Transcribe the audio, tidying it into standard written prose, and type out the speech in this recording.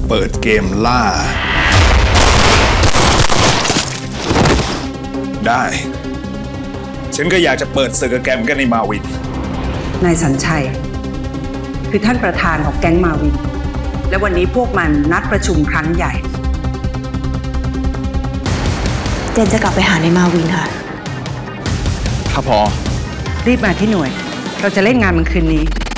เปิดเกมล่าได้ฉันก็อยากจะเปิดศึกกับแกมกันในมาวินนายสัญชัยคือท่านประธานของแก๊งมาวินและวันนี้พวกมันนัดประชุมครั้งใหญ่เจนจะกลับไปหาในมาวินค่ะครับพอรีบมาที่หน่วยเราจะเล่นงานมันคืนนี้